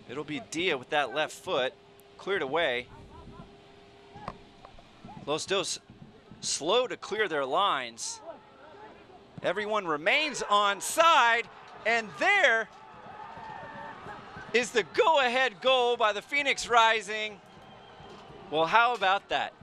It'll be Dia with that left foot, cleared away. Los Dos slow to clear their lines. Everyone remains on side, and there is the go-ahead goal by the Phoenix Rising. Well, how about that?